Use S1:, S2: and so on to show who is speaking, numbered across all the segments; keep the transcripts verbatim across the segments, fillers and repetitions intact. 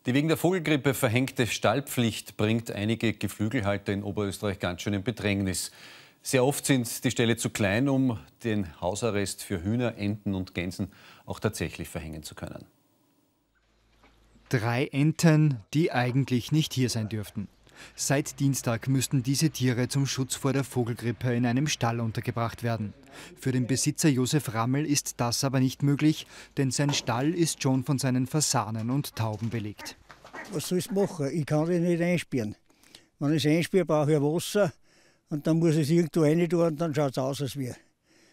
S1: Die wegen der Vogelgrippe verhängte Stallpflicht bringt einige Geflügelhalter in Oberösterreich ganz schön in Bedrängnis. Sehr oft sind die Ställe zu klein, um den Hausarrest für Hühner, Enten und Gänsen auch tatsächlich verhängen zu können.
S2: Drei Enten, die eigentlich nicht hier sein dürften. Seit Dienstag müssten diese Tiere zum Schutz vor der Vogelgrippe in einem Stall untergebracht werden. Für den Besitzer Josef Rammel ist das aber nicht möglich, denn sein Stall ist schon von seinen Fasanen und Tauben belegt.
S3: Was soll ich machen? Ich kann die nicht einsperren. Wenn ich es einsperre, brauche ich Wasser und dann muss ich es irgendwo rein tun und dann schaut es aus, als wäre.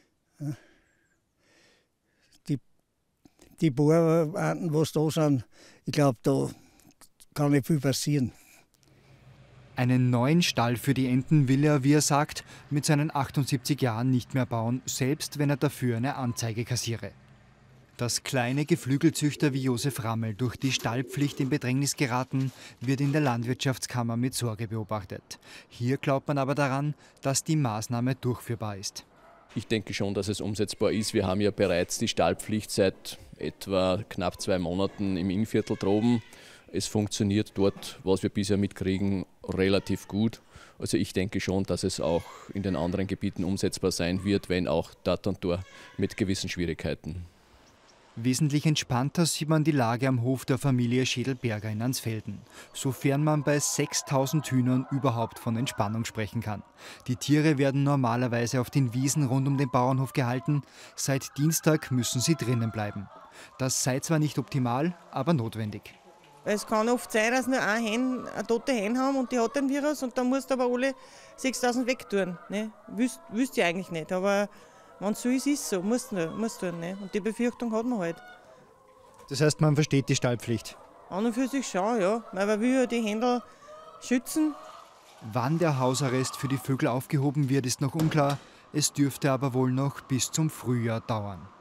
S3: Die, die paar Enten, die da sind, ich glaube, da kann nicht viel passieren.
S2: Einen neuen Stall für die Enten will er, wie er sagt, mit seinen achtundsiebzig Jahren nicht mehr bauen, selbst wenn er dafür eine Anzeige kassiere. Dass kleine Geflügelzüchter wie Josef Rammel durch die Stallpflicht in Bedrängnis geraten, wird in der Landwirtschaftskammer mit Sorge beobachtet. Hier glaubt man aber daran, dass die Maßnahme durchführbar ist.
S4: Ich denke schon, dass es umsetzbar ist. Wir haben ja bereits die Stallpflicht seit etwa knapp zwei Monaten im Innviertel droben. Es funktioniert dort, was wir bisher mitkriegen, relativ gut. Also ich denke schon, dass es auch in den anderen Gebieten umsetzbar sein wird, wenn auch dort und dort mit gewissen Schwierigkeiten.
S2: Wesentlich entspannter sieht man die Lage am Hof der Familie Schädelberger in Ansfelden, sofern man bei sechstausend Hühnern überhaupt von Entspannung sprechen kann. Die Tiere werden normalerweise auf den Wiesen rund um den Bauernhof gehalten, seit Dienstag müssen sie drinnen bleiben. Das sei zwar nicht optimal, aber notwendig.
S5: Es kann oft sein, dass nur eine, Hen, eine tote Hen haben und die hat den Virus und dann musst du aber alle sechstausend wegtun. Ne? Wüsst, wüsst ihr eigentlich nicht, aber wenn es so ist, ist es so, musst du musst tun. Ne? Und die Befürchtung hat man halt.
S2: Das heißt, man versteht die Stallpflicht?
S5: An und für sich schon, ja, weil man will ja die Händler schützen.
S2: Wann der Hausarrest für die Vögel aufgehoben wird, ist noch unklar. Es dürfte aber wohl noch bis zum Frühjahr dauern.